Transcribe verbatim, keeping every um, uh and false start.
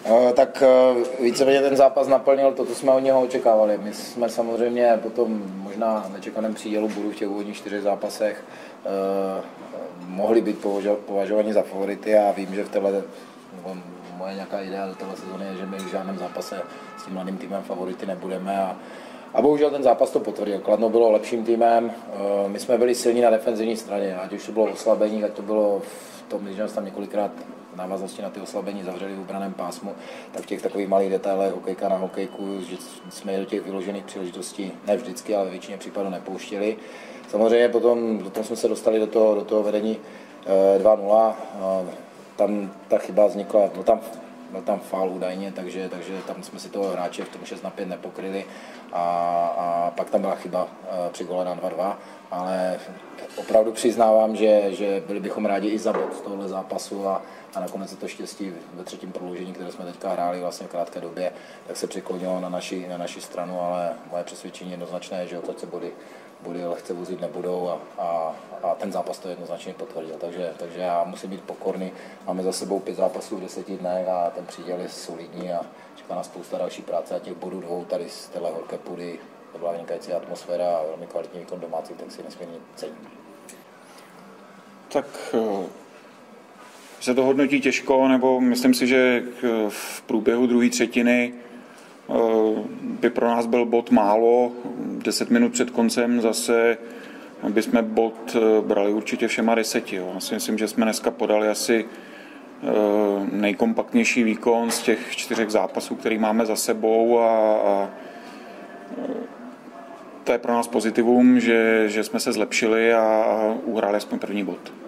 Tak víceméně ten zápas naplnil to, co jsme od něho očekávali. My jsme samozřejmě potom možná nečekaném přídělu budu v těch úvodních čtyřech zápasech eh, mohli být považováni za favority a vím, že v téhle, moje nějaká idea do téhle sezóny je, že my v žádném zápase s tím mladým týmem favority nebudeme a, a bohužel ten zápas to potvrdil. Kladno bylo lepším týmem, eh, my jsme byli silní na defenzivní straně, ať už to bylo oslabení, ať to bylo v tom, když nás tam několikrát v návaznosti na ty oslabení zavřeli v obraném pásmu, tak v těch takových malých detailech hokejka na hokejku, že jsme do těch vyložených příležitostí ne vždycky, ale většině případů nepouštěli. Samozřejmě potom, potom jsme se dostali do toho, do toho vedení dva nula, tam ta chyba vznikla, no tam, byl tam faul údajně, takže, takže tam jsme si toho hráče v tom šest na pět nepokryli a, a pak tam byla chyba při gole na dva dva, ale opravdu přiznávám, že, že byli bychom rádi i za bod z tohohle zápasu a, a nakonec se to štěstí ve třetím prodloužení, které jsme teďka hráli vlastně v krátké době, tak se přiklonilo na naši, na naši stranu, ale moje přesvědčení jednoznačné je, že odtud se body, body lehce vozit nebudou a, a, a ten zápas to jednoznačně potvrdil, takže, takže já musím být pokorný, máme za sebou pět zápasů v deseti dnech a ten příděl je solidní a čeká nás spousta další práce a těch bodů dvou tady z téhle horké půdy, to byla vynikající atmosféra a velmi kvalitní výkon domácí, tak si nesmírně cením. Tak se to hodnotí těžko, nebo myslím si, že v průběhu druhé třetiny by pro nás byl bod málo. Deset minut před koncem zase bychom bod brali určitě všema deseti. Jo. Já si myslím, že jsme dneska podali asi nejkompaktnější výkon z těch čtyřech zápasů, který máme za sebou a, a to je pro nás pozitivum, že, že jsme se zlepšili a uhráli aspoň první bod.